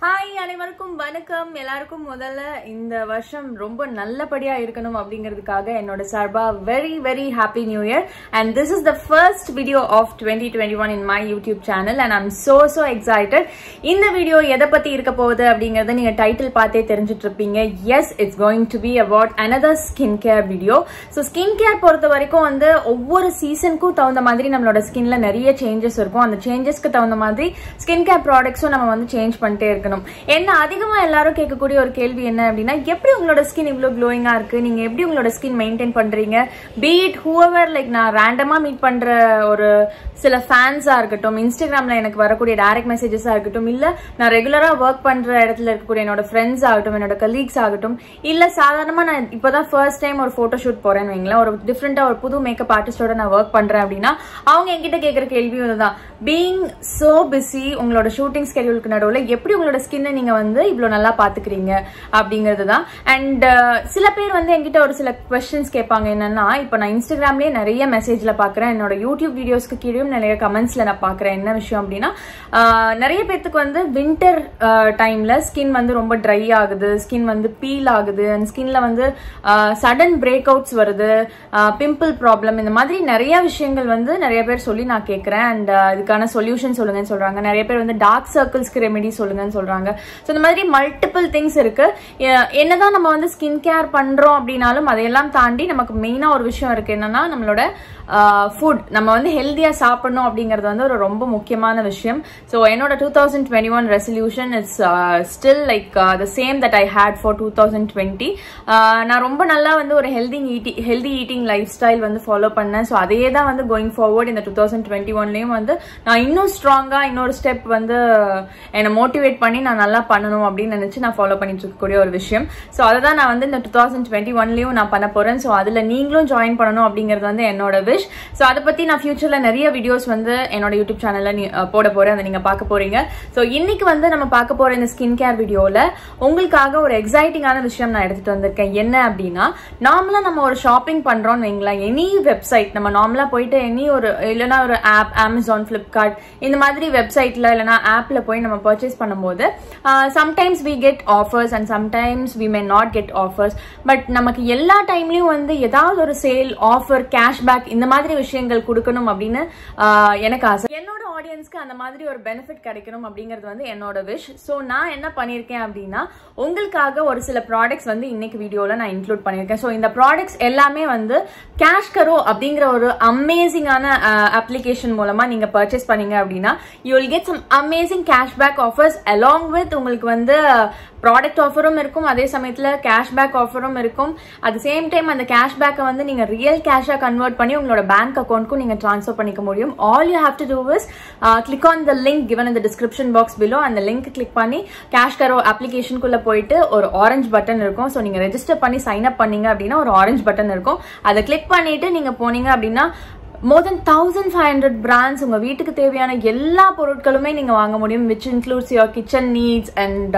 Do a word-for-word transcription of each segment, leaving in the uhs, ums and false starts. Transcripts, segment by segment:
Hi, அனைவருக்கும் வணக்கம். எல்லாருக்கும் முதல்ல இந்த வருஷம் ரொம்ப நல்லபடியா இருக்கணும் அப்படிங்கிறதுக்காக என்னோட சார்பா very very happy new year and this is the first video of twenty twenty-one in my YouTube channel and I'm so so excited. இந்த வீடியோ எதை பத்தி இருக்க போகுது அப்படிங்கறத நீங்க டைட்டில் பார்த்தே தெரிஞ்சிட்டு இருப்பீங்க. Yes, it's going to be about another skincare video. So skincare பொறுத்த வரைக்கும் வந்து ஒவ்வொரு சீசனுக்கும் தகுந்த மாதிரி நம்மளோட ஸ்கின்ல நிறைய சேஞ்சஸ் இருக்கும். அந்த சேஞ்சஸ்க்கு தகுந்த மாதிரி skincare productsம் நம்ம வந்து சேஞ்ச் பண்ணிட்டே இருக்கணும். என்ன அதிகமா எல்லாரும் கேட்கக்கூடிய ஒரு கேள்வி என்ன அப்படின்னா, எப்படி உங்களோட ஸ்கின் இவ்வளவு க்ளோயிங்கா இருக்கு, நீங்க எப்படி உங்களோட ஸ்கின் மெயின்டைன் பண்றீங்க? பீ இட் ஹூஎவர், லைக் நான் ரேண்டமா மீட் பண்ற ஒரு சில ஃபேன்ஸா இருக்கட்டும், இன்ஸ்டாகிராம்ல எனக்கு வரக்கூடிய டைரக்ட் மெசேஜஸா இருக்கட்டும், இல்ல நான் ரெகுலரா ஒர்க் பண்ற இடத்துல இருக்கக்கூடிய என்னோட ஃப்ரெண்ட்ஸ் ஆகட்டும், என்னோட கலீக்ஸ் ஆகட்டும், இல்ல சாதாரணமா நான் இப்பதான் ஃபர்ஸ்ட் டைம் ஒரு போட்டோ ஷூட் போறேன்னு வைங்களேன், ஒரு டிஃப்ரெண்டா ஒரு புது மேக்கப் ஆர்டிஸ்டோட நான் ஒர்க் பண்றேன் அப்படின்னா அவங்க என்கிட்ட கேட்கிற கேள்வியும் இதுதான். பீயிங் சோ பிஸி, உங்களோட ஷூட்டிங் ஸ்கெடியூலுக்கு நடுவில் எப்படி உங்களோட ஸ்கின்னை நீங்க வந்து இவ்வளவு நல்லா பாத்துக்கிறீங்க அப்படிங்கிறது தான். அண்ட் சில பேர் வந்து என்கிட்ட ஒரு சில கொஸ்டின்ஸ் கேட்பாங்க. என்னன்னா, இப்போ நான் இன்ஸ்டாகிராம்லயே நிறைய மெசேஜ்ல பாக்குறேன், என்னோட யூடியூப் வீடியோஸ்க்கு கீழே நிறைய கமெண்ட்ஸ்ல நான் பாக்குறேன். என்ன விஷயம் அப்படின்னா, நிறைய பேருக்கு வந்து வின்டர் டைம்ல ஸ்கின் வந்து ரொம்ப ட்ரை ஆகுது, ஸ்கின் வந்து பீல் ஆகுது, அண்ட் ஸ்கின்ல வந்து சடன் பிரேக் அவுட்ஸ் வருது, பிம்பிள் ப்ராப்ளம், இந்த மாதிரி நிறைய விஷயங்கள் வந்து நிறைய பேர் சொல்லி நான் கேட்கிறேன். அண்ட் இதுக்கான சொல்யூஷன் சொல்லுங்கன்னு சொல்றாங்க. நிறைய பேர் வந்து டார்க் சர்க்கிள்ஸ்க்கு ரெமெடி சொல்லுங்கன்னு சொல்றாங்க. சோ இந்த மாதிரி மல்டிபிள் திங்ஸ் இருக்கு. என்னதான் நம்ம வந்து ஸ்கின் கேர் பண்றோம் அப்படின்னாலும் அதையெல்லாம் தாண்டி நமக்கு மெயினா ஒரு விஷயம் இருக்கு. என்னன்னா, நம்மளோட ஃபுட் நம்ம வந்து ஹெல்தியா சாப்பிடணும் அப்படிங்கிறது வந்து ஒரு ரொம்ப முக்கியமான விஷயம். ஸோ என்னோட two thousand twenty one resolution it's still like the same that I had for two thousand twenty. நான் ரொம்ப நல்லா வந்து ஒரு healthy eat healthy eating lifestyle வந்து ஃபாலோ பண்ணேன். ஸோ அதையே தான் வந்து கோயிங் ஃபார்வர்ட் இந்த டூ தௌசண்ட் டுவெண்ட்டி ஒன்லயும் வந்து நான் இன்னும் ஸ்ட்ராங்கா இன்னொரு ஸ்டெப் வந்து என்னை மோட்டிவேட் பண்ணி நான் நல்லா பண்ணணும் அப்படின்னு நினைச்சு நான் ஃபாலோ பண்ணிட்டு இருக்கக்கூடிய ஒரு விஷயம். ஸோ அதை தான் நான் வந்து இந்த டூ தௌசண்ட் டுவெண்ட்டி ஒன்லயும் நான் பண்ண போறேன். ஸோ அதுல நீங்களும் ஜாயின் பண்ணணும் அப்படிங்கிறது வந்து என்னோட விஷ். சோ அத பத்தி நான் ஃபியூச்சர்ல நிறைய வீடியோஸ் வந்து என்னோட யூடியூப் சேனல்ல போட போறேன், அதை நீங்க பார்க்க போறீங்க. சோ இன்னைக்கு வந்து நம்ம பார்க்க போற இந்த ஸ்கின் கேர் வீடியோல உங்களுக்காக ஒரு எக்ஸைட்டிங்கான விஷயம் நான் எடுத்துட்டு வந்திருக்கேன். என்ன அப்படின்னா, நார்மலா நம்ம ஒரு ஷாப்பிங் பண்றோம்னு வைங்களேன், எனி வெப்சைட் நம்ம நார்மலா போயிட்டு எனி ஒரு இல்லைன்னா ஒரு ஆப், அமேசான், பிளிப்கார்ட், இந்த மாதிரி வெப்சைட்ல இல்லைன்னா ஆப்ல போய் நம்ம பர்ச்சேஸ் பண்ணும்போது sometimes we get offers and sometimes we may not get offers. But நமக்கு எல்லா டைம்லயும் வந்து ஏதாவது ஒரு சேல், ஆஃபர், கேஷ்பேக் இந்த மாதிரி விஷயங்கள் கொடுக்கணும் அப்படின்னு எனக்கு ஆசை. என்னோட ஆடியன்ஸ்க்கு அந்த மாதிரி ஒரு பெனிஃபிட் கிடைக்கணும் அப்படிங்கிறது வந்து என்னோட விஷ். சோ நான் என்ன பண்ணிருக்கேன் அப்படின்னா, உங்களுக்காக ஒரு சில ப்ராடக்ட்ஸ் வந்து இன்னைக்கு வீடியோல நான் இன்க்ளூட் பண்ணிருக்கேன். சோ இந்த ப்ராடக்ட்ஸ் எல்லாமே வந்து கேஷ்கரோ அப்படிங்கிற ஒரு அமேசிங்கான அப்ளிகேஷன் மூலமா நீங்க பர்ச்சேஸ் பண்ணீங்க அப்படின்னா you will get some amazing cashback offers along with உங்களுக்கு வந்து ப்ராடக்ட் ஆஃபரும் இருக்கும், அதே சமயத்துல கேஷ்பேக் ஆஃபரும் இருக்கும். அட் சேம் டைம் அந்த கேஷ்பேக்கை வந்து நீங்க ரியல் கேஷா கன்வெர்ட் பண்ணி உங்களோட பேங்க் அக்கௌண்ட்க்கும் நீங்க ட்ரான்ஸ்ஃபர் பண்ணிக்க முடியும். All you have to do is click on the link given in the description box below. அந்த லிங்க் கிளிக் பண்ணி கேஷ்கரோ அப்ளிகேஷனுக்குள்ள போயிட்டு ஒரு ஆரஞ்சு பட்டன் இருக்கும். ஸோ நீங்க ரெஜிஸ்டர் பண்ணி சைன் அப் பண்ணீங்க அப்படின்னா ஒரு ஆரஞ்சு பட்டன் இருக்கும். அதை கிளிக் பண்ணிட்டு நீங்க போனீங்க அப்படின்னா more than one thousand five hundred brands உங்க வீட்டுக்கு தேவையான எல்லா பொருட்களுமே நீங்க வாங்க முடியும், which includes your kitchen needs and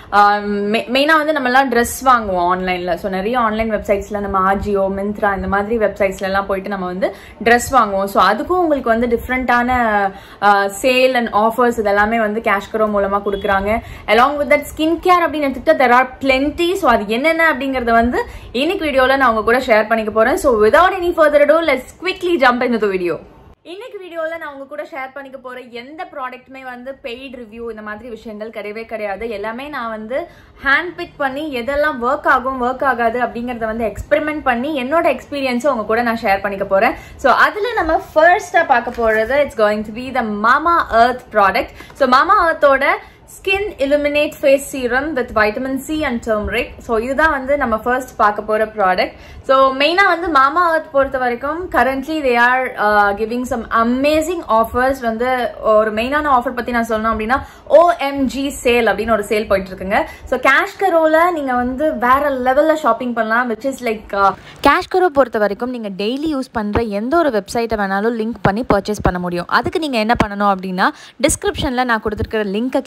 மெயினா வந்து நம்ம எல்லாம் ட்ரெஸ் வாங்குவோம் ஆன்லைன்ல. ஸோ நிறைய ஆன்லைன் வெப்சைட்ஸ்ல நம்ம ஆஜியோ, மிந்த்ரா இந்த மாதிரி வெப்சைட்ஸ்ல எல்லாம் போயிட்டு நம்ம வந்து ட்ரெஸ் வாங்குவோம். ஸோ அதுக்கும் உங்களுக்கு வந்து டிஃப்ரெண்டான சேல் அண்ட் ஆஃபர்ஸ் இதெல்லாமே வந்து கேஷ்கரோ மூலமா கொடுக்குறாங்க. Along with that skin care அப்படின்னு எடுத்துக்கிட்டா there are plenty. ஸோ அது என்னென்ன அப்படிங்கறத வந்து இன்னைக்கு வீடியோல நான் உங்க கூட ஷேர் பண்ணிக்க போறேன். So without any further ado, let's quickly jump into the video. இன்னைக்கு வீடியோல நான் உங்க கூட ஷேர் பண்ணிக்க போற எந்த ப்ராடக்ட்டுமே வந்து பெய்ட் ரிவ்யூ இந்த மாதிரி விஷயங்கள் கிடையவே கிடையாது. எல்லாமே நான் வந்து ஹேண்ட் பிக் பண்ணி எதெல்லாம் ஒர்க் ஆகும், ஒர்க் ஆகாது அப்படிங்கறத வந்து எக்ஸ்பெரிமெண்ட் பண்ணி என்னோட எக்ஸ்பீரியன்ஸை உங்க கூட நான் ஷேர் பண்ணிக்க போறேன். ஸோ அதுல நம்ம ஃபர்ஸ்டா பார்க்க போறது it's going to be the Mama Earth product. So மாமா எர்த்தோட Skin Illuminate Face Serum with Vitamin C and Turmeric. So இதுதான் வந்து நம்ம first பார்க்க போற ப்ராடக்ட். ஸோ மெயினா வந்து மாமா எர்த் பொறுத்த வரைக்கும் currently they are uh, giving some amazing offers. வந்து ஒரு மெயினான ஆஃபர் பத்தி நான் சொல்லணும் அப்படின்னா O M G சேல் அப்படின்னு ஒரு சேல் போயிட்டு இருக்குங்க. ஸோ கேஷ்கரோல நீங்க வந்து வேற லெவல்ல ஷாப்பிங் பண்ணலாம், which is like கேஷ்கரோ பொறுத்த வரைக்கும் நீங்க டெய்லி யூஸ் பண்ற எந்த ஒரு வெப்சைட்டை வேணாலும் லிங்க் பண்ணி பர்ச்சேஸ் பண்ண முடியும். அதுக்கு நீங்க என்ன பண்ணணும் அப்படின்னா, டிஸ்கிரிப்ஷன்ல நான் கொடுத்துருக்கிற லிங்கை கிளிக் பண்ணி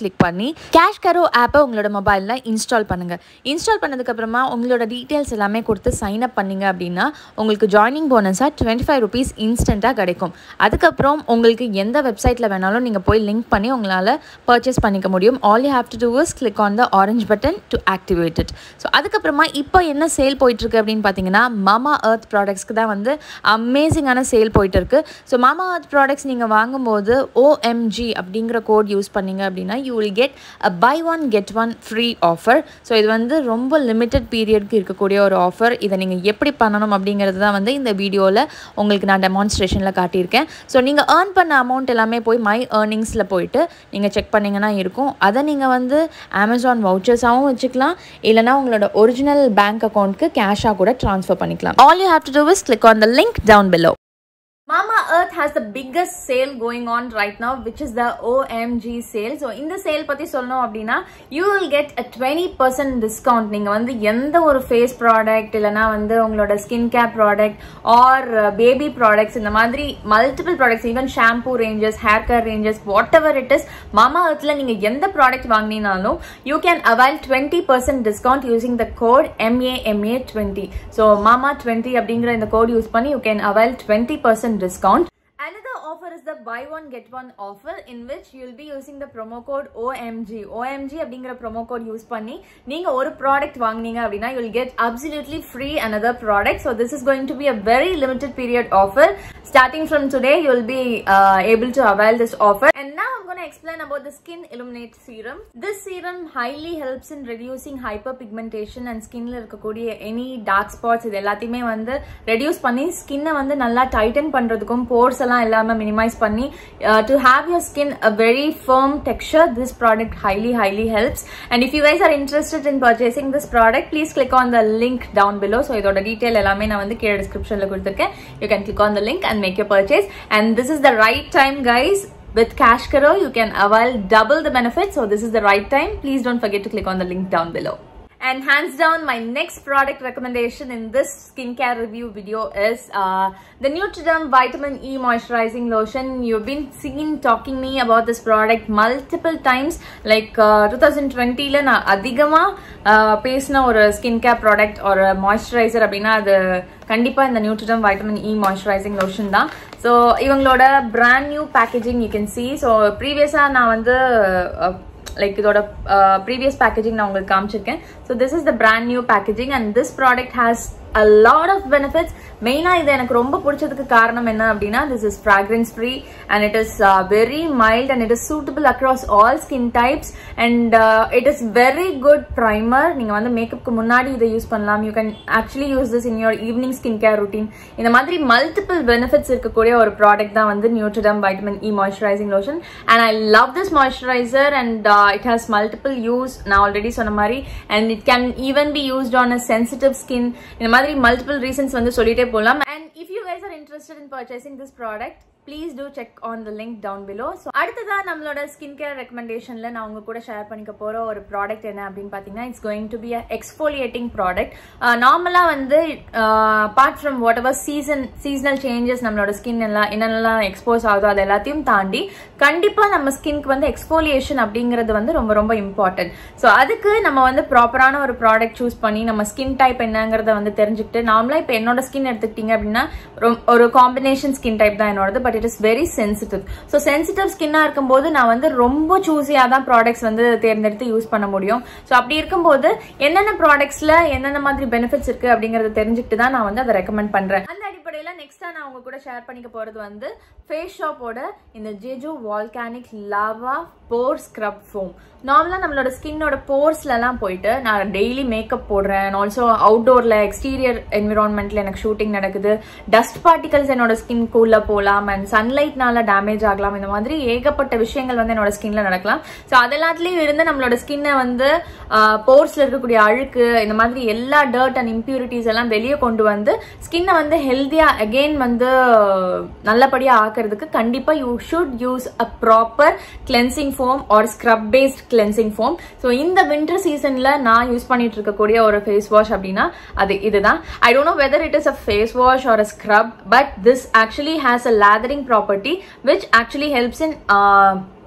கேஷ் கரோ ஆப்பை உங்களோட மொபைலில் இன்ஸ்டால் பண்ணுங்கள். இன்ஸ்டால் பண்ணதுக்கப்புறமா உங்களோட டீட்டெயில்ஸ் எல்லாமே கொடுத்து சைன் அப் பண்ணிங்க அப்படின்னா உங்களுக்கு ஜாயினிங் போனஸாக டுவெண்ட்டி ஃபைவ் ருபீஸ் இன்ஸ்டண்ட்டாக கிடைக்கும். அதுக்கப்புறம் உங்களுக்கு எந்த வெப்சைட்டில் வேணாலும் நீங்கள் போய் லிங்க் பண்ணி உங்களால் பர்ச்சேஸ் பண்ணிக்க முடியும். All you have to do is click on the orange button to activate it. So அதுக்கப்புறமா இப்போ என்ன சேல் போயிட்டுருக்கு அப்படின்னு பார்த்தீங்கன்னா மாமா எர்த் ப்ராடக்ட்ஸ்க்கு தான் வந்து அமேசிங்கான சேல் போயிட்டு இருக்கு. ஸோ மாமா எர்த் ப்ராடக்ட்ஸ் நீங்கள் வாங்கும்போது ஓஎம்ஜி அப்படிங்கிற கோட் யூஸ் பண்ணிங்க அப்படின்னா you will get a buy one get one free offer. So இது வந்து ரொம்ப லிமிட்டட் பீரியட்க்கு இருக்கக்கூடிய ஒரு ஆஃபர். இதை நீங்கள் எப்படி பண்ணணும் அப்படிங்கிறது தான் வந்து இந்த வீடியோவில் உங்களுக்கு நான் டெமான்ஸ்ட்ரேஷனில் காட்டியிருக்கேன். ஸோ நீங்கள் ஏர்ன் பண்ண அமௌண்ட் எல்லாமே போய் மை ஏர்னிங்ஸில் போயிட்டு நீங்கள் செக் பண்ணிங்கன்னா இருக்கும். அதை நீங்கள் வந்து அமேசான் வவுச்சர்ஸாகவும் வச்சுக்கலாம், இல்லைனா உங்களோட ஒரிஜினல் பேங்க் அக்கௌண்ட்க்கு கேஷாக கூட ட்ரான்ஸ்ஃபர் பண்ணிக்கலாம். All you have to do is click on the link down below. Mama Earth has the biggest sale going on right now, which is the O M G sale. So in the sale பத்தி சொல்லணும் அப்படின்னா you will get a twenty percent discount. நீங்க வந்து எந்த ஒரு face product இல்லைனா வந்து உங்களோட skin care product or baby products இந்த மாதிரி multiple products, even shampoo ranges, hair care ranges, whatever it is, Mama Earthல நீங்க எந்த ப்ராடக்ட் வாங்கினாலும் you can avail twenty percent discount using the code M A M A twenty. So Mama twenty அப்படிங்கிற இந்த code use பண்ணி you can avail twenty percent discount. Another offer is the buy one get one offer, in which you will be using the promo code O M G. O M G அப்படிங்கிற promo code use பண்ணி நீங்க ஒரு product வாங்குனீங்க அப்படின்னா you will get absolutely free another product. So this is going to be a very limited period offer. Starting from today you will be uh, able to avail this offer. And now I'm going to explain about the Skin Illuminate Serum. This serum highly helps in reducing hyperpigmentation and skinல இருக்கக்கூடிய any dark spots இது எல்லாத்தையுமே வந்து reduce பண்ணி skinனை வந்து நல்லா tighten பண்றதுக்கும் pores எல்லாம் எல்லாமே minimize பண்ணி uh, to have your skin a very firm texture, this product highly highly helps. And if you guys are interested in purchasing this product, please click on the link down below. So இதோட detail எல்லாமே நான் வந்து கீழ descriptionல கொடுத்திருக்கேன். You can click on the link and make your purchase. And this is the right time, guys. With Cash Karo, you can avail double the benefits. So this is the right time. Please don't forget to click on the link down below. And hands down, my next product recommendation in this skincare review video is uh, the Nutriderm Vitamin E Moisturizing Lotion. You've been seen talking me about this product multiple times. Like uh, twenty twenty la na adhigama pesna or skincare product or moisturizer அப்படினா அது கண்டிப்பா இந்த Nutriderm Vitamin E Moisturizing Lotion தான். So இவங்களோட brand new packaging you can see. So previously நான் வந்து uh, like இதோட uh, previous packaging நான் உங்களுக்கு காமிச்சிருக்கேன். So this is the brand new packaging and this product has a lot of benefits. மெயினா இது எனக்கு ரொம்ப பிடிச்சதுக்கு காரணம் என்ன அப்படின்னா this is fragrance free and it is uh, very mild and it is suitable across all skin types and uh, it is very good primer. நீங்க வந்து மேக்கப்புக்கு முன்னாடி இதை யூஸ் பண்ணலாம். You can actually use this in your evening skincare routine. இந்த மாதிரி multiple benefits இருக்கக்கூடிய ஒரு product தான் வந்து Nutriderm Vitamin E Moisturizing Lotion and I love this moisturizer and uh, it has multiple use. நான் ஆல்ரெடி சொன்ன மாதிரி and it can even be used on a sensitive skin. இந்த மாதிரி multiple reasons வந்து சொல்லிட்டே போலாம். And if you guys are interested in purchasing this product, please do check on the link down below. So அடுத்ததா நம்மளோட skin care ரெக்கமெண்டேஷன்ல நான் உங்க கூட ஷேர் பண்ணிக்க போற ஒரு ப்ராடக்ட் என்ன அப்படின்னு பாத்தீங்கன்னா it's going to be a exfoliating product. நார்மலா வந்து apart from whatever season seasonal changes நம்மளோட ஸ்கின் எல்லாம் என்னென்னலாம் எக்ஸ்போஸ் ஆகுதோ அது எல்லாத்தையும் தாண்டி கண்டிப்பா நம்ம ஸ்கின்க்கு வந்து எக்ஸ்ஃபோலியேஷன் அப்படிங்கிறது வந்து ரொம்ப ரொம்ப இம்பார்ட்டன்ட். ஸோ அதுக்கு நம்ம வந்து ப்ராப்பரான ஒரு ப்ராடக்ட் சூஸ் பண்ணி நம்ம ஸ்கின் டைப் என்னங்கிறத வந்து தெரிஞ்சுக்கிட்டு நார்மலா இப்போ என்னோட ஸ்கின் எடுத்துக்கிட்டீங்க அப்படின்னா ஒரு காம்பினேஷன் ஸ்கின் டைப் தான் என்னோடது. But it is very sensitive. So sensitive skin ஆ இருக்கும்போது நான் வந்து ரொம்ப சூஸியா தான் ப்ராடக்ட்ஸ் வந்து தேர்ந்தெடுத்து யூஸ் பண்ண முடியும். ஸோ அப்படி இருக்கும்போது என்னென்ன ப்ராடக்ட்ஸ்ல என்னென்ன மாதிரி பெனிஃபிட்ஸ் இருக்கு அப்படிங்கறத தெரிஞ்சுக்கிட்டு தான் நான் வந்து அதை ரெக்கமெண்ட் பண்றேன். அந்த அடிப்படையில நெக்ஸ்டா நான் உங்க கூட ஷேர் பண்ணிக்க போறது வந்து ஃபேஸ் ஷாப்போட இந்த Jeju volcanic lava pore scrub foam. நார்மலா நம்மளோட ஸ்கின்னோட போர்ஸ்ல எல்லாம் போயிட்டு நான் டெய்லி மேக்கப் போடுறேன். ஆல்சோ அவுட்டோர்ல எக்ஸ்டீரியர் என்விரான்மெண்ட்ல எனக்கு ஷூட்டிங் நடக்குது. டஸ்ட் பார்ட்டிகல்ஸ் என்னோட ஸ்கின்குள்ள போகலாம் அண்ட் சன்லைட்னால டேமேஜ் ஆகலாம். இந்த மாதிரி ஏகப்பட்ட விஷயங்கள் வந்து என்னோட ஸ்கின்ல நடக்கலாம். ஸோ அதெல்லாத்துலயும் இருந்து நம்மளோட ஸ்கின்னை வந்து போர்ஸ்ல இருக்கக்கூடிய அழுக்கு இந்த மாதிரி எல்லா டர்ட் அண்ட் இம்பியூரிட்டிஸ் எல்லாம் வெளியே கொண்டு வந்து ஸ்கின்னை வந்து ஹெல்தியா அகெயின் வந்து நல்லபடியா ஆக்குறதுக்கு கண்டிப்பா you should use a proper cleansing foam or scrub paste cleansing foam. So இந்த வின்டர் சீசன்ல நான் யூஸ் பண்ணிட்டு இருக்கக்கூடிய ஒரு ஃபேஸ் வாஷ் அப்படின்னா அது இதுதான். I don't know whether it is a face wash or a scrub, but this actually has a lathering property which actually helps in uh,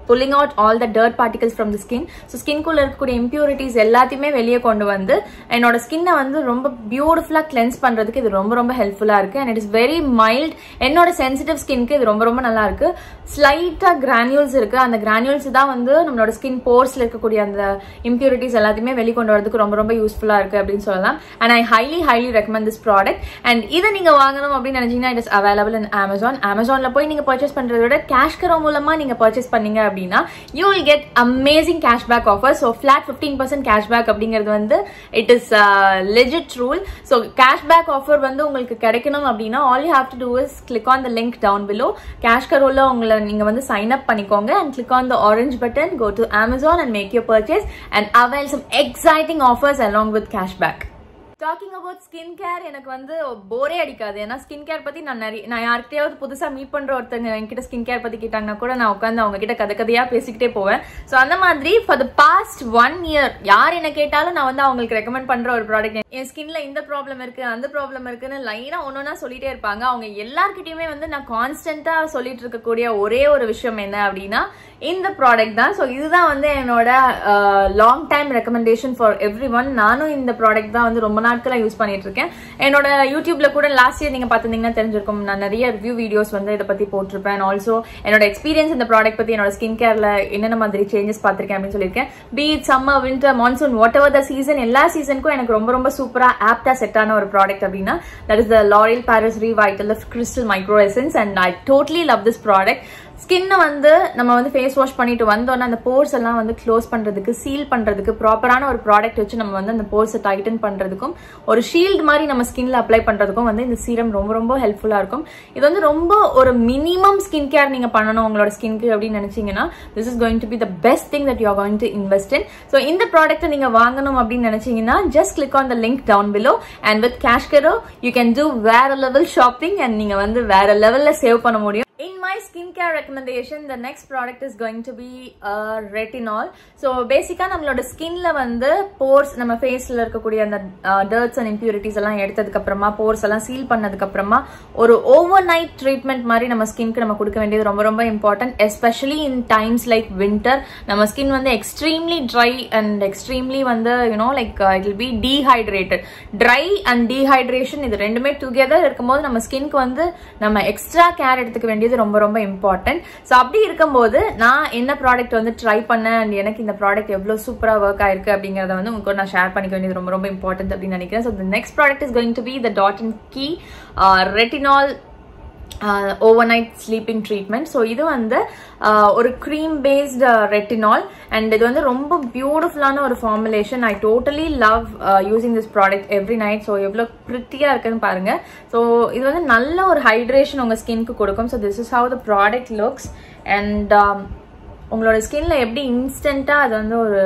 pulling out all the dirt particles from the skin. So skin குள்ள இருக்கக்கூடிய impurities எல்லாத்தையுமே வெளியே கொண்டு வந்து என்னோட ஸ்கின்னை வந்து ரொம்ப பியூட்டிஃபுல்லா கிளென்ஸ் பண்றதுக்கு இது ரொம்ப ரொம்ப ஹெல்ப்ஃபுல்லா இருக்கு. and it is very mild. என்னோட சென்சிட்டிவ் ஸ்கின்க்கு இது ரொம்ப ரொம்ப நல்லா இருக்கு. ஸ்லைட்டா கிரானியூல்ஸ் இருக்கு. அந்த கிரானியூல்ஸ் தான் வந்து நம்மளோட ஸ்கின் போர்ஸ்ல இருக்கக்கூடிய அந்த impurities எல்லாத்தையுமே வெளியே கொண்டு வரதுக்கு ரொம்ப ரொம்ப யூஸ்ஃபுல்லா இருக்கு அப்படின்னு சொல்லலாம். and I highly highly recommend this product. and இத நீங்க வாங்கணும் அப்படி நினைச்சீங்கன்னா it is available in Amazon. Amazonல போய் நீங்க பர்ச்சேஸ் பண்றதை விட கேஷ் கரோ மூலமா நீங்க பர்ச்சேஸ் பண்ணீங்க அப்படின்னா you will get amazing cashback offers. so flat fifteen percent cashback அப்படிங்கிறது வந்து it is a legit rule. so cashback offer வந்து உங்களுக்கு கிடைக்கணும் அப்படின்னா all you have to do is click on the link down below. கேஷ் கரோல உங்களை நீங்க வந்து sign up பண்ணிக்கோங்க and click on the orange button, go to Amazon and make your purchase and avail some exciting offers along with cashback. Talking about skin care எனக்கு வந்து போரே அடிக்காது. ஏன்னா ஸ்கின் கேர் பத்தி நான் நிறைய நான் யார்கிட்டயாவது புதுசா மீட் பண்ற ஒருத்தங்க என்கிட்ட ஸ்கின் கேர் பத்தி கேட்டாங்கன்னா கூட நான் உட்காந்து அவங்க கிட்ட கதை கதையா பேசிக்கிட்டே போவேன். ஸோ அந்த மாதிரி for the past one year யார் என்ன கேட்டாலும் நான் வந்து அவங்களுக்கு ரெக்கமெண்ட் பண்ற ஒரு ப்ராடக்ட், என் ஸ்கின்ல இந்த ப்ராப்ளம் இருக்கு அந்த ப்ராப்ளம் இருக்குன்னு லைனா ஒன்னொன்னா சொல்லிட்டே இருப்பாங்க. அவங்க எல்லார்கிட்டயுமே வந்து நான் கான்ஸ்டன்டா சொல்லிட்டு இருக்கக்கூடிய ஒரே ஒரு விஷயம் என்ன அப்படின்னா இந்த ப்ராடக்ட் தான். ஸோ இதுதான் வந்து என்னோட long time recommendation for everyone. நானும் இந்த ப்ராடக்ட் தான் வந்து ரொம்ப நாட்களா யூஸ் பண்ணிட்டு இருக்கேன். என்னோட யூடியூப்ல கூட லாஸ்ட் இயர் நீங்க பாத்தீங்கன்னா தெரிஞ்சிருக்கும், நான் நிறைய ரிவ்யூ வீடியோஸ் வந்து இதை பத்தி போட்டிருப்பேன். ஆல்சோ என்னோட எக்ஸ்பீரியன்ஸ் இந்த ப்ராடக்ட் பத்தி என்னோட ஸ்கின் கேர்ல என்னென்ன மாதிரி சேஞ்சஸ் பார்த்திருக்கேன் அப்படின்னு சொல்லியிருக்கேன். Be it summer, winter, monsoon, whatever the season, எல்லா சீசனுக்கும் எனக்கு ரொம்ப ரொம்ப சூப்பரா ஆப்டா செட் ஆன ஒரு ப்ராடக்ட் அப்படின்னா that is the L'Oreal Paris Revital Lift Crystal Micro Essence. and I totally love this product. ஸ்கின்னை வந்து நம்ம வந்து ஃபேஸ் வாஷ் பண்ணிட்டு வந்தோன்னா அந்த போர்ஸ் எல்லாம் வந்து க்ளோஸ் பண்றதுக்கு, சீல் பண்றதுக்கு ப்ராப்பரான ஒரு ப்ராடக்ட் வச்சு நம்ம வந்து அந்த போர்ஸை டைட்டன் பண்றதுக்கும் ஒரு ஷீல்டு மாதிரி நம்ம ஸ்கின்ல அப்ளை பண்றதுக்கும் வந்து இந்த சீரம் ரொம்ப ரொம்ப ஹெல்ப்ஃபுல்லா இருக்கும். இது வந்து ரொம்ப ஒரு மினிமம் ஸ்கின் கேர் நீங்க பண்ணணும் உங்களோட ஸ்கின்க்கு அப்படின்னு நினைச்சீங்கன்னா this is going to be the best thing that you are going to invest in. So இந்த ப்ராடக்ட்டை நீங்க வாங்கணும் அப்படின்னு நினைச்சீங்கன்னா just click on the link down below and with CashKaro you can do வேற லெவல் ஷாப்பிங் அண்ட் நீங்க வந்து வேற லெவல்ல சேவ் பண்ண முடியும். In my skincare recommendation, the next product is going to be uh, retinol. So basically நம்மளோட ஸ்கின்ல வந்து pores, நம்ம ஃபேஸ்ல இருக்கக்கூடிய அந்த dirts and impurities எல்லாம் எடுத்ததுக்கு அப்புறமா pores எல்லாம் சீல் பண்ணதுக்கு அப்புறமா ஒரு overnight treatment மாதிரி நம்ம ஸ்கின்க்கு நம்ம கொடுக்க வேண்டியது ரொம்ப ரொம்ப important, especially in times like winter. நம்ம ஸ்கின் வந்து extremely dry and extremely வந்து you know like uh, it will be dehydrated. Dry and dehydration இது ரெண்டுமே together இருக்கும்போது நம்ம ஸ்கின்க்கு வந்து நம்ம எக்ஸ்ட்ரா கேர் எடுத்துக்க வேண்டியது ரொம்ப ரொம்ப இம்பார்ட்டன்ட். சோ அப்படி இருக்கும்போது நான் என்ன ப்ராடக்ட் வந்து ட்ரை பண்ணேன் and எனக்கு இந்த ப்ராடக்ட் எவ்வளவு சூப்பரா ஒர்க் ஆயிருக்கு அப்படிங்கறத வந்து உங்களுக்கு நான் ஷேர் பண்ணிக்க வேண்டியது ரொம்ப ரொம்ப இம்பார்ட்டன்ட் அப்படின்னு நினைக்கிறேன். So the next product is going to be the Dot and Key uh, retinol Uh, overnight sleeping treatment. so இது வந்து uh, ஒரு cream based uh, retinol and இது வந்து ரொம்ப பியூட்டிஃபுல்லான ஒரு formulation. I totally love uh, using this product every night. so எவ்வளவு pretty-ஆ இருக்குன்னு பாருங்க. so இது வந்து நல்ல ஒரு hydration உங்க ஸ்கின்க்கு கொடுக்கும். so this is how the product looks and um, உங்களோட ஸ்கின்ல எப்படி இன்ஸ்டன்ட்டா அது வந்து ஒரு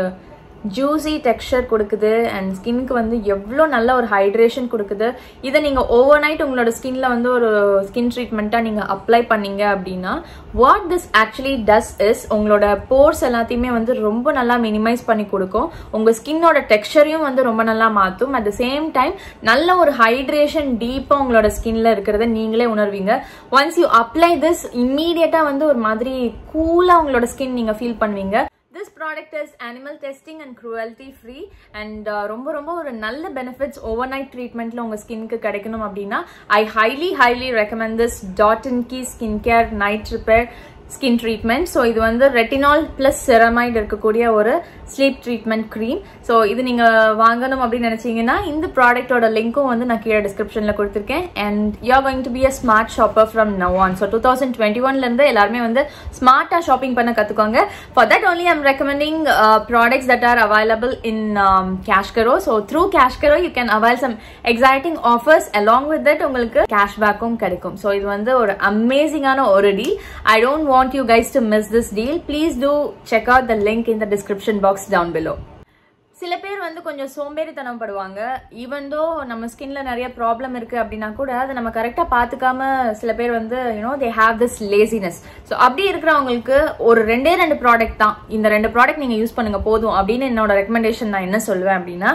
ஜூசி டெக்ஸ்சர் கொடுக்குது அண்ட் ஸ்கின்க்கு வந்து எவ்வளோ நல்ல ஒரு ஹைட்ரேஷன் கொடுக்குது. இதை நீங்க ஓவர் நைட் உங்களோட ஸ்கின்ல வந்து ஒரு ஸ்கின் ட்ரீட்மெண்ட்டா நீங்க அப்ளை பண்ணீங்க அப்படின்னா what this actually does is உங்களோட போர்ஸ் எல்லாத்தையுமே வந்து ரொம்ப நல்லா மினிமைஸ் பண்ணி கொடுக்கும். உங்க ஸ்கின்னோட டெக்ஸ்சரையும் வந்து ரொம்ப நல்லா மாற்றும். அட் த சேம் டைம் நல்ல ஒரு ஹைட்ரேஷன் டீப்பா உங்களோட ஸ்கின்ல இருக்கிறத நீங்களே உணர்வீங்க. ஒன்ஸ் யூ அப்ளை திஸ் இம்மீடியட்டா வந்து ஒரு மாதிரி கூலா உங்களோட ஸ்கின் நீங்க ஃபீல் பண்ணுவீங்க. This product is animal testing and cruelty free and uh, ரொம்ப ரொம்ப ஒரு நல்ல benefits overnight treatmentல உங்க ஸ்கின்க்கு கிடைக்கணும் அப்படின்னா I highly highly recommend this Dot and Key skincare night repair skin treatment. so இது வந்து retinol plus ceramide இருக்கக்கூடிய ஒரு sleep treatment cream. so இது நீங்க வாங்கணும் அப்படின்னு நினைச்சீங்கன்னா இந்த ப்ராடக்ட்டோட லிங்க்கும் வந்து நான் கீழே டிஸ்கிரிப்ஷன்ல கொடுத்திருக்கேன் and you are going to be a smart shopper from now on. so twenty twenty-one ல இருந்து எல்லாரும் வந்து ஸ்மார்ட்டா ஷாப்பிங் பண்ண கத்துக்கோங்க. for that only I'm recommending uh, products that are available in um, Cash Karo. so through Cash Karo you can avail some exciting offers. along with that உங்களுக்கு cashbackம் கிடைக்கும். so இது வந்து ஒரு அமேசிங்கான ஒரு deal. I don't want want you guys to miss this deal. Please do check out the link in the description box down below. சில பேர் வந்து கொஞ்சம் சோம்பேறித்தனம் படுவாங்க. ஈவன் தோ நம்ம ஸ்கின்ல நிறைய ப்ராப்ளம் இருக்கு அப்படின்னா கூட அதை நம்ம கரெக்டா பாத்துக்காம சில பேர் வந்து you know they have this laziness. So அப்படி இருக்கிறவங்களுக்கு ஒரு ரெண்டே ரெண்டு ப்ராடக்ட் தான், இந்த ரெண்டு ப்ராடக்ட் நீங்க யூஸ் பண்ணுங்க போதும் அப்படின்னு என்னோட ரெக்கமெண்டேஷன் நான் என்ன சொல்லுவேன் அப்படின்னா,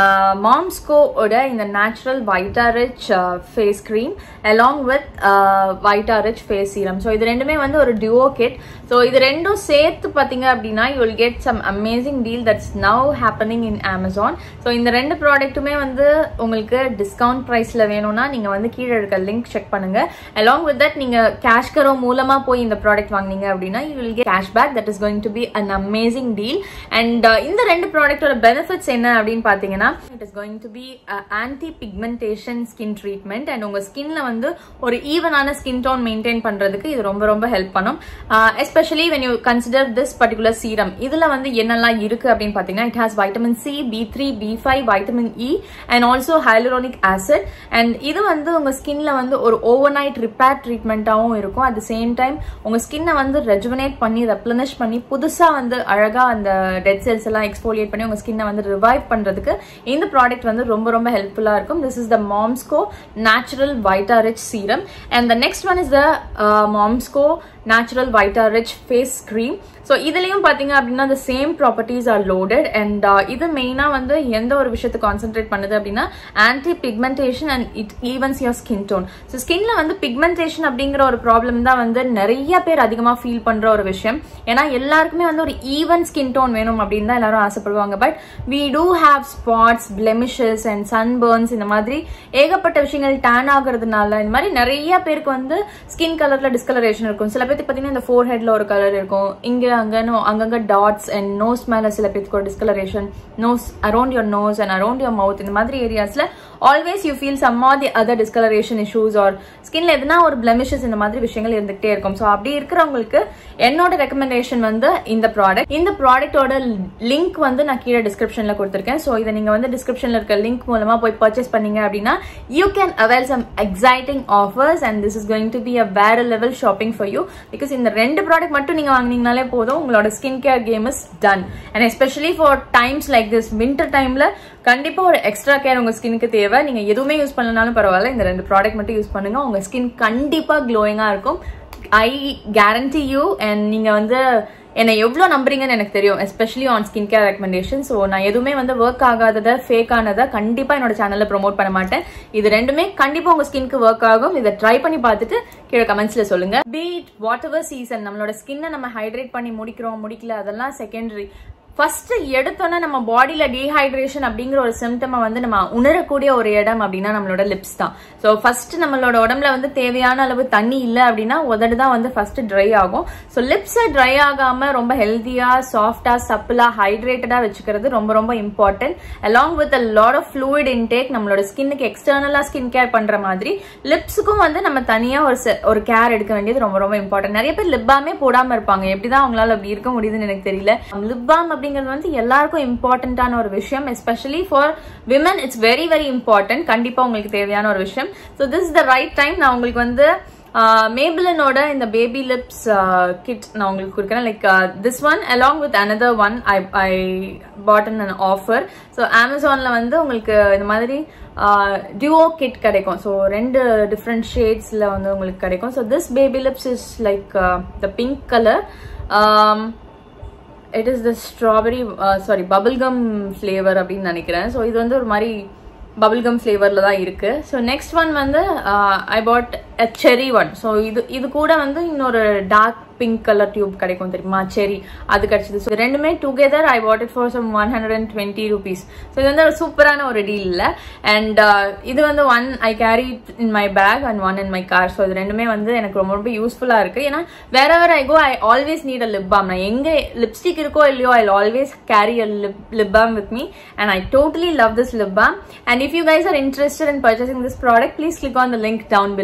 மாம்ஸ்கோட இந்த natural vita rich face cream along with vita rich face serum. So இது ரெண்டுமே வந்து ஒரு டியூவோ கிட். ஸோ இது ரெண்டும் சேர்த்து பாத்தீங்க அப்படின்னா you will get some amazing deal that's now happening in Amazon. So இந்த ரெண்டு ப்ராடக்ட்டுமே வந்து உங்களுக்கு டிஸ்கவுண்ட் பிரைஸ்ல வேணும்னா நீங்க வந்து கீழே இருக்க லிங்க் செக் பண்ணுங்க. along with that நீங்க கேஷ் கரோ மூலமா போய் இந்த ப்ராடக்ட் வாங்குனீங்க அப்படின்னா you will get cashback. That is going to be an amazing deal. And uh, இந்த ரெண்டு ப்ராடக்ட்டோட பெனிஃபிட்ஸ் என்ன அப்படின்னு பாத்தீங்கன்னா, it is going to be anti pigmentation skin treatment and உங்க ஸ்கின்ல வந்து ஒரு ஈவனான ஸ்கின் டோன் மெயின்டைன் பண்றதுக்கு இது ரொம்ப ரொம்ப ஹெல்ப் பண்ணும். Especially when you consider this particular serum, இதுல வந்து என்னெல்லாம் இருக்கு அப்படின்னு பாத்தீங்கன்னா, it has vitamin C, B three, B five, vitamin E and also hyaluronic acid. And இது வந்து உங்க ஸ்கின்ல வந்து ஒரு ஓவர்நைட் ரிப்பேர் ட்ரீட்மெண்டாவும் இருக்கும். அட் தி சேம் டைம் உங்க ஸ்கின்னை வந்து ரெஜுவனேட் பண்ணி ரெப்ளனிஷ் பண்ணி புதுசா வந்து அழகா அந்த டெட் செல்ஸ் எல்லாம் எக்ஸ்போலியேட் பண்ணி உங்க ஸ்கின்னை வந்து ரிவைவ் பண்றதுக்கு இந்த ப்ராடக்ட் வந்து ரொம்ப ரொம்ப ஹெல்ப்ஃபுல்லா இருக்கும். This is the Mom's Co natural vita rich serum. And the next one is the Mom's Co natural vita rich face cream. So இதுலயும் பாத்தீங்க அப்படின்னா the same properties are loaded and uh, இது மெயினா வந்து எந்த ஒரு விஷயத்தை கான்சென்ட்ரேட் பண்ணுது அப்படின்னா anti pigmentation and it evens your skin tone. So ஸ்கின்ல வந்து pigmentation அப்படிங்கிற ஒரு ப்ராப்ளம் தான் வந்து நிறைய பேர் அதிகமா ஃபீல் பண்ற ஒரு விஷயம். ஏன்னா எல்லாருக்குமே வந்து ஒரு ஈவன் ஸ்கின் டோன் வேணும் அப்படின்னு தான் எல்லாரும் ஆசைப்படுவாங்க. But we do have spots, blemishes and sunburns இந்த மாதிரி ஏகப்பட்ட விஷயங்கள் டேன் ஆகுறதுனால இந்த மாதிரி நிறைய பேருக்கு வந்து ஸ்கின் கலர்ல டிஸ்கலரேஷன் இருக்கும். சில பேருக்கு பாத்தீங்கன்னா இந்த ஃபோர் ஹெட்ல ஒரு கலர் இருக்கும், இங்க அங்க அங்கங்க டாட்ஸ் அண்ட் நோஸ் மேல சில பேருக்கு ஒரு discolouration, nose around your nose and around your mouth இந்த மாதிரி ஏரியாஸ்ல always you feel some or the other discolouration issues or ஸ்கின்ல எதுனா ஒரு பிளெமிஷஸ் இந்த மாதிரி விஷயங்கள் இருந்துகிட்டே இருக்கும். ஸோ அப்படி இருக்கிறவங்களுக்கு என்னோட ரெக்கமெண்டேஷன் வந்து இந்த ப்ராடக்ட். இந்த ப்ராடக்டோட லிங்க் வந்து நான் கீழே டிஸ்கிரிப்ஷன்ல கொடுத்துருக்கேன். ஸோ இதை நீங்க வந்து டிஸ்கிரிப்ஷன்ல இருக்க லிங்க் மூலமா போய் பர்ச்சேஸ் பண்ணீங்க அப்படின்னா you can avail some exciting offers and this is going to be a வேற level shopping for you because இந்த ரெண்டு ப்ராடக்ட் மட்டும் நீங்க வாங்குனீங்கனாலே போதும், உங்களோட skin care game is done. And especially for times like this winter டைம்ல கண்டிப்பா ஒரு எக்ஸ்ட்ரா கேர் உங்க ஸ்கின்க்கு தேவை. நீங்க எதுவுமே யூஸ் பண்ணலனாலும் பரவாயில்ல, இந்த ரெண்டு ப்ராடக்ட் மட்டும் யூஸ் பண்ணுங்க, உங்க ஸ்கின் கண்டிப்பா க்ளோயிங்கா இருக்கும். ஐ கேரண்டி யூ. அண்ட் நீங்க வந்து என்னை எவ்வளோ நம்புறீங்கன்னு எனக்கு தெரியும், especially on skin care recommendation. So நான் எதுவுமே வந்து ஒர்க் ஆகாததை ஃபேக் ஆனதை கண்டிப்பா என்னோட சேனல்ல ப்ரொமோட் பண்ண மாட்டேன். இது ரெண்டுமே கண்டிப்பா உங்க ஸ்கின்க்கு ஒர்க் ஆகும். இதை ட்ரை பண்ணி பார்த்துட்டு கீழே கமெண்ட்ஸ்ல சொல்லுங்க. பீட் வாட் எவர் சீசன், நம்மளோட ஸ்கின்னை நம்ம ஹைட்ரேட் பண்ணி முடிக்கிறோம் முடிக்கல அதெல்லாம் செகண்டரி. ஃபர்ஸ்ட் எடுத்தோன்னா நம்ம பாடியில டீஹைட்ரேஷன் அப்படிங்கிற ஒரு சிம்டமை வந்து நம்ம உணரக்கூடிய ஒரு இடம் அப்படின்னா நம்மளோட லிப்ஸ் தான். ஸோ ஃபர்ஸ்ட் நம்மளோட உடம்புல வந்து தேவையான அளவு தண்ணி இல்லை அப்படின்னா உதடு தான் வந்து ஃபர்ஸ்ட் ட்ரை ஆகும். ஸோ லிப்ஸை ட்ரை ஆகாம ரொம்ப ஹெல்த்தியா சாஃப்டா சப்பிளா ஹைட்ரேட்டடா வச்சுக்கிறது ரொம்ப ரொம்ப important. Along with a lot of fluid intake, நம்மளோட ஸ்கின்னுக்கு எக்ஸ்டர்னலா ஸ்கின் கேர் பண்ற மாதிரி லிப்ஸுக்கும் வந்து நம்ம தனியா ஒரு ஒரு கேர் எடுக்க வேண்டியது ரொம்ப ரொம்ப இம்பார்ட்டன்ட். நிறைய பேர் லிப் பாமே போடாம இருப்பாங்க, எப்படிதான் அவங்களால அப்படி இருக்க முடியுதுன்னு எனக்கு தெரியல. லிப் பாம் அப்படிங்கிறது வந்து எல்லாருக்கும் இம்பார்ட்டன்டான ஒரு விஷயம். Especially for women it's very very important. கண்டிப்பா உங்களுக்கு தேவையான ஒரு விஷயம். So this is the right time. நான் உங்களுக்கு வந்து மேபிளினோட இந்த பேபி லிப்ஸ் கிட் நான் உங்களுக்கு கொடுக்குறேன். Like this one along with another one I I bought in an offer. So அமேசான்ல வந்து உங்களுக்கு இந்த மாதிரி டியூவோ கிட் கிடைக்கும். ஸோ ரெண்டு டிஃப்ரெண்ட் ஷேட்ஸ்ல வந்து உங்களுக்கு கிடைக்கும். So this baby lips is like the pink colour. It is the strawberry sorry bubblegum flavour அப்படின்னு நினைக்கிறேன். ஸோ இது வந்து ஒரு மாதிரி பபிள்கம் ஃபிளேவர்ல தான் இருக்கு. ஸோ நெக்ஸ்ட் ஒன் வந்து ஐ பாட் a cherry one. So இது இது கூட வந்து இன்னொரு டார்க் பிங்க் கலர் டியூப் கிடைக்கும் தெரியுமா, செரி, அது கிடைச்சது. ஸோ ரெண்டுமே together I bought it for some one hundred and twenty rupees. So இது வந்து ஒரு சூப்பரான ஒரு டீல் இல்லை. அண்ட் இது வந்து one I carry in my bag and one in my car. So இது ரெண்டுமே வந்து எனக்கு ரொம்ப ரொம்ப யூஸ்ஃபுல்லா இருக்கு. ஏன்னா வேற வேற I go I always need a lip balm. நான் எங்க லிப்ஸ்டிக் இருக்கோ இல்லையோ I always carry a lip lip balm with me and I totally love this lip balm. And if you guys are interested in purchasing this product, please click on the link down below.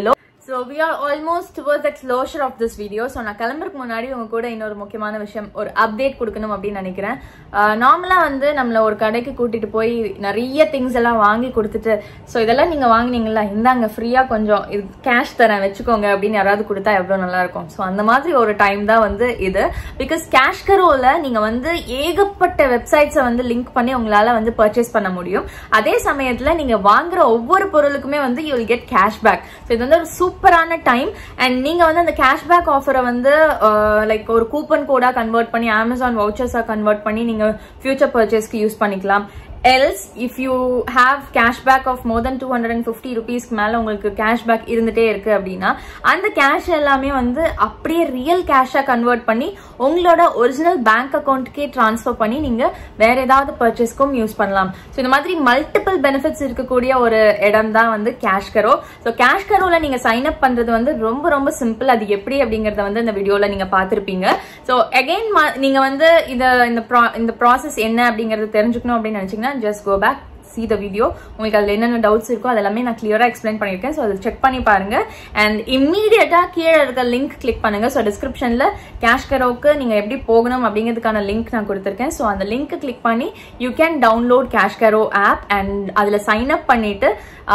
So we are almost towards the closure of this video. So நான் கிளம்பறதுக்கு முன்னாடி உங்க கூட இன்னொரு முக்கியமான விஷயம் ஒரு update கொடுக்கணும் அப்படி நினைக்கிறேன். நார்மலா வந்து நம்மள ஒரு கடைக்கு கூட்டிட்டு போய் நிறைய things எல்லாம் வாங்கி கொடுத்துட்டு சோ இதெல்லாம் நீங்க வாங்குனீங்களா இந்தாங்க ஃப்ரீயா கொஞ்சம் கேஷ் தரேன் வெச்சுக்கோங்க அப்படினு யாராவது கொடுத்தா எவ்வளவு நல்லா இருக்கும். சோ அந்த மாதிரி ஒரு டைம் தான் வந்து இது. because Cashkaroல நீங்க வந்து ஏகப்பட்ட வெப்சைட்ஸை வந்து லிங்க் பண்ணி உங்களால வந்து பர்ச்சேஸ் பண்ண முடியும். அதே சமயத்துல நீங்க வாங்குற ஒவ்வொரு பொருளுக்குமே வந்து you will get cashback. So இது வந்து ஒரு சூப்பரான டைம். அண்ட் நீங்க வந்து அந்த கேஷ்பேக் ஆஃபரை வந்து லைக் ஒரு கூப்பன் கோடா கன்வெர்ட் பண்ணி அமேசான் வவுச்சர்ஸா கன்வெர்ட் பண்ணி நீங்க ஃபியூச்சர் பர்ச்சேஸ்க்கு யூஸ் பண்ணிக்கலாம். else if you have cashback of more than two hundred fifty rupees மேல உங்களுக்கு cashback இருந்துட்டே இருக்கு அப்படினா அந்த கேஷ் எல்லாமே வந்து அப்படியே ரியல் கேஷா கன்வெர்ட் பண்ணி உங்களோட ஒரிஜினல் பேங்க் அக்கவுண்ட்க்கே ட்ரான்ஸ்ஃபர் பண்ணி நீங்க வேற ஏதாவது பர்ச்சேஸ்க்கும் யூஸ் பண்ணலாம். சோ இந்த மாதிரி மல்டிபிள் பெனிஃபிட்ஸ் இருக்கக்கூடிய ஒரு இடம் தான் வந்து Cashkaro. சோ Cashkaroல நீங்க சைன் அப் பண்றது வந்து ரொம்ப ரொம்ப சிம்பிள். அது எப்படி அப்படிங்கறத வந்து இந்த வீடியோல நீங்க பாத்திருப்பீங்க. சோ அகைன் நீங்க வந்து இந்த இந்த ப்ராசஸ் என்ன அப்படிங்கறத தெரிஞ்சுக்கணும் அப்படின்னு நினைச்சீங்கன்னா just go back, see the video. உங்களுக்கு அதுல என்னென்ன டவுட்ஸ் இருக்கோ அதெல்லாமே நான் கிளியரா எக்ஸ்பிளைன் பண்ணிருக்கேன். சோ அதை செக் பண்ணி பாருங்க. அண்ட் இம்மீடியட்டா கீழே இருக்க லிங்க் கிளிக் பண்ணுங்க. சோ டிஸ்கிரிப்ஷன்ல Cashkaroக்கு நீங்க எப்படி போகணும் அப்படிங்கிறதுக்கான லிங்க் நான் கொடுத்திருக்கேன். சோ அந்த லிங்க் கிளிக் பண்ணி you can download Cashkaro app and அதுல sign up பண்ணிட்டு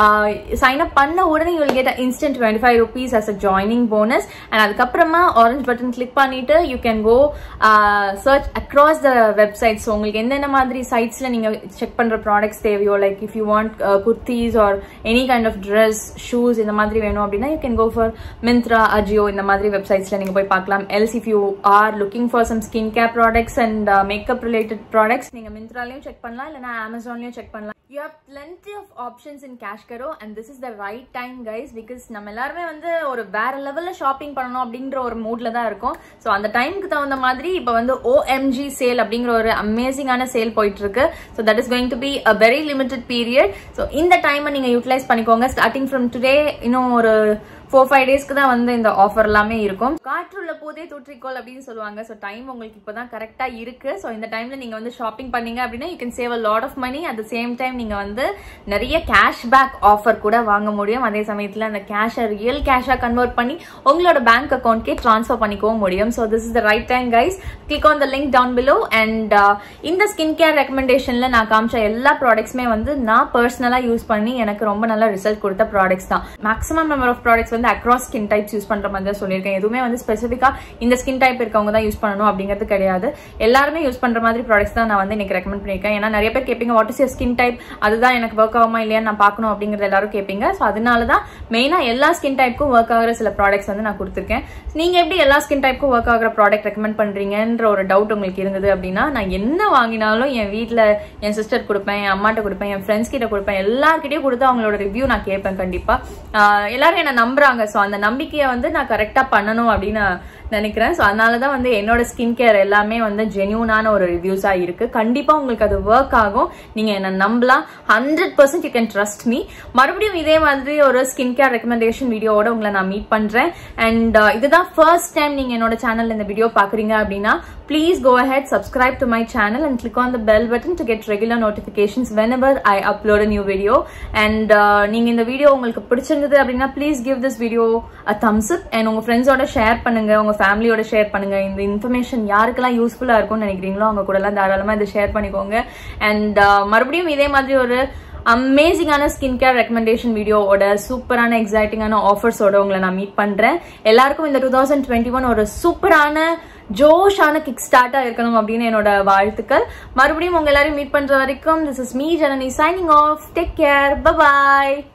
sign up பண்ண உடனே you will get an instant twenty-five rupees as a joining bonus. and அதுக்கப்புறமா orange button click பண்ணிட்டு you can go uh, search across the website. so உங்களுக்கு என்னென்ன மாதிரி சைட்ஸ்ல நீங்க செக் பண்ற ப்ராடக்ட்ஸ் தேவையோ like if you want uh, kurtis or any kind of dress shoes இந்த மாதிரி வேணும் அப்படினா you can go for Myntra, Ajio இந்த மாதிரி வெப்சைட்ஸ்ல நீங்க போய் பார்க்கலாம். else if you are looking for some skincare products and uh, makeup related products நீங்க Myntraலயும் செக் பண்ணலாம் இல்லனா Amazonலயும் செக் பண்ணலாம். You have plenty of options in Cashkaro and this is the right time guys because நம்ம எல்லாரும் வந்து ஒரு வேற லெவல்ல ஷாப்பிங் பண்ணனும் அப்படிங்கற ஒரு மூட்ல தான் இருக்கோம். சோ அந்த டைம்க்கு தகுந்த மாதிரி இப்போ வந்து O M G சேல் அப்படிங்கற ஒரு அமேசிங்கான சேல் போயிட்டு இருக்கு. So that is going to be a very limited period. So இந்த டைமை நீங்க யூட்டிலைஸ் பண்ணிக்கோங்க. starting from today இன்னும் ஒரு four five டேஸ்க்கு தான் வந்து இந்த ஆஃபர் எல்லாமே இருக்கும். காற்றுள்ள போதே தூற்றிக்கோள் அப்படின்னு சொல்லுவாங்க. சோ டைம் உங்களுக்கு இப்பதான் கரெக்டா இருக்கு. சோ இந்த டைம்ல நீங்க வந்து ஷாப்பிங் பண்ணீங்க அப்படின்னா you can save a lot of money. at the same time நீங்க வந்து நிறைய கேஷ்பேக் ஆஃபர் கூட வாங்க முடியும். அதே சமயத்துல அந்த கேஷை ரியல் கேஷா கன்வெர்ட் பண்ணி உங்களோட பேங்க் அக்கவுண்ட்க்கே ட்ரான்ஸ்ஃபர் பண்ணிக்கவும் முடியும். So this is the right time guys. click on the link down below and uh, இந்த ஸ்கின் கேர் ரெக்கமெண்டேஷன்ல நான் காமிச்ச எல்லா ப்ராடக்ட்ஸ்மே வந்து நான் பர்சனலா யூஸ் பண்ணி எனக்கு ரொம்ப நல்ல ரிசல்ட் கொடுத்த ப்ராடக்ட்ஸ் தான். மேக்ஸிமம் நம்பர் ஆஃப் ப்ராடக்ட்ஸ் வந்து across skin types யூஸ் பண்ற மாதிரி தான் சொல்லிருக்கேன். எதுவுமே வந்து ஸ்பெசிஃபிக்கா இந்த ஸ்கின் டைப் இருக்கவங்க தான் யூஸ் பண்ணணும் அப்படிங்கிறது கிடையாது. எல்லாருமே யூஸ் பண்ற மாதிரி ப்ராடக்ட்ஸ் தான் நான் வந்து இன்னைக்கு ரெக்கமெண்ட் பண்ணிருக்கேன். ஏன்னா நிறைய பேர் கேட்பீங்க what is your skin type, அதுதான் எனக்கு ஒர்க் ஆகுமா இல்லையா நான் பார்க்கணும் அப்படிங்கறது எல்லாரும் கேட்பீங்க. சோ அதனால தான் மெயினா எல்லா ஸ்கின் டைப்புக்கும் ஒர்க் ஆகுற சில ப்ராடக்ட்ஸ் வந்து நான் கொடுத்திருக்கேன். நீங்க எப்படி எல்லா ஸ்கின் டைப்புக்கும் ஒர்க் ஆகுற ப்ராடக்ட் ரெக்கமெண்ட் பண்றீங்கன்ற ஒரு டவுட் உங்களுக்கு இருந்தது அப்படின்னா நான் என்ன வாங்கினாலும் என் வீட்டுல என் சிஸ்டர் கொடுப்பேன், என் அம்மாட்ட கொடுப்பேன், என் ஃப்ரெண்ட்ஸ் கிட்ட கொடுப்பேன், எல்லார்கிட்டயும் கொடுத்து அவங்களோட ரிவ்யூ நான் கேட்பேன். கண்டிப்பா எல்லாரும் என்ன நம்புறாங்க. சோ அந்த நம்பிக்கையை வந்து நான் கரெக்டா பண்ணணும் அப்படின்னு நினைக்கிறேன். சோ அதனாலதான் வந்து என்னோட ஸ்கின் கேர் எல்லாமே வந்து ஜென்யூனான ஒரு ரிவ்யூஸா இருக்கு. கண்டிப்பா உங்களுக்கு அது ஒர்க் ஆகும். நீங்க என்ன நம்பலாம். Hundred percent you can trust me. மறுபடியும் இதே மாதிரி ஒரு ஸ்கின் கேர் ரெக்கமெண்டேஷன் வீடியோட உங்களை நான் மீட் பண்றேன். அண்ட் இதுதான் ஃபர்ஸ்ட் டைம் நீங்க என்னோட சேனல்ல இந்த வீடியோ பாக்குறீங்க அப்படின்னா please go ahead, subscribe to my channel and click on the bell button to get regular notifications whenever I upload a new video. and uh, நீங்க இந்த வீடியோ உங்களுக்கு பிடிச்சிருந்தது அப்படின்னா please give this video a thumbs up and உங்க ஃப்ரெண்ட்ஸோட share பண்ணுங்க, உங்க ஃபேமிலியோட ஷேர் பண்ணுங்க. இந்த இன்ஃபர்மேஷன் யாருக்கெல்லாம் யூஸ்ஃபுல்லா இருக்கும்னு நினைக்கிறீங்களோ அவங்க கூட எல்லாம் தாராளமா இதை ஷேர் பண்ணிக்கோங்க. அண்ட் மறுபடியும் இதே மாதிரி ஒரு அமேசிங்கான ஸ்கின் கேர் ரெக்கமெண்டேஷன் வீடியோவோட சூப்பரான எக்ஸைட்டிங்கான ஆஃபர்ஸோட உங்களை நான் மீட் பண்றேன். எல்லாருக்கும் இந்த டூ தௌசண்ட் டுவெண்ட்டி ஒன் ஒரு சூப்பரான ஜோஷான கிக் ஸ்டார்ட்டா இருக்கணும் அப்படின்னு என்னோட வாழ்த்துக்கள். மறுபடியும் உங்க எல்லாரையும் மீட் பண்ற வரைக்கும் this is me Janani signing off. Take care. Bye bye.